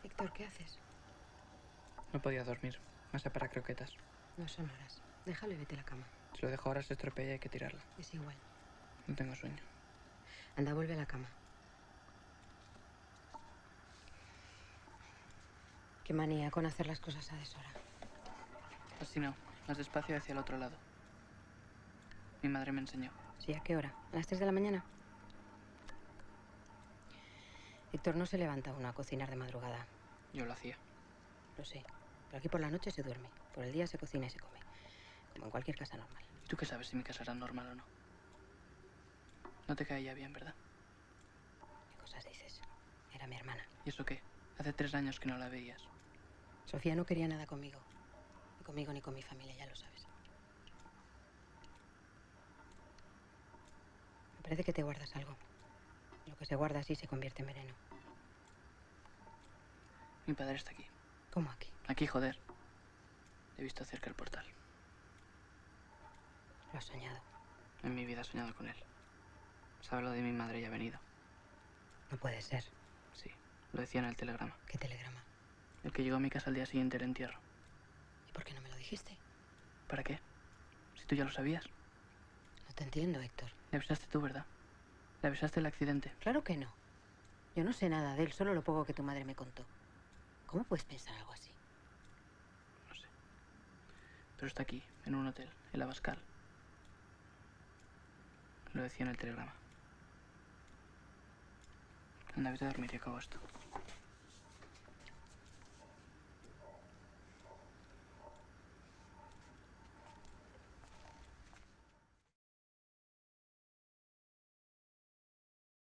Héctor, ¿qué haces? No podía dormir. Masa para croquetas. No son horas. Déjalo y vete a la cama. Si lo dejo ahora se estropea y hay que tirarla. Es igual. No tengo sueño. Anda, vuelve a la cama. Qué manía con hacer las cosas a deshora. Así no. Más despacio hacia el otro lado. Mi madre me enseñó. ¿Sí? ¿A qué hora? ¿A las 3 de la mañana? Héctor, no se levanta uno a cocinar de madrugada. Yo lo hacía. Lo sé. Pero aquí por la noche se duerme. Por el día se cocina y se come. Como en cualquier casa normal. ¿Y tú qué sabes si mi casa era normal o no? No te caía bien, ¿verdad? ¿Qué cosas dices? Era mi hermana. ¿Y eso qué? Hace 3 años que no la veías. Sofía no quería nada conmigo. Ni conmigo ni con mi familia, ya lo sabes. Me parece que te guardas algo. Lo que se guarda así se convierte en veneno. Mi padre está aquí. ¿Cómo aquí? Aquí, joder. He visto cerca el portal. Lo has soñado. En mi vida he soñado con él. Sabe lo de mi madre y ha venido. No puede ser. Sí, lo decía en el telegrama. ¿Qué telegrama? El que llegó a mi casa al día siguiente del entierro. ¿Y por qué no me lo dijiste? ¿Para qué? Si tú ya lo sabías. No te entiendo, Héctor. Le avisaste tú, ¿verdad? Le avisaste el accidente. Claro que no. Yo no sé nada de él, solo lo poco que tu madre me contó. ¿Cómo puedes pensar algo así? No sé. Pero está aquí, en un hotel, en la Abascal. Lo decía en el telegrama. Anda, vete a dormir y acabo esto.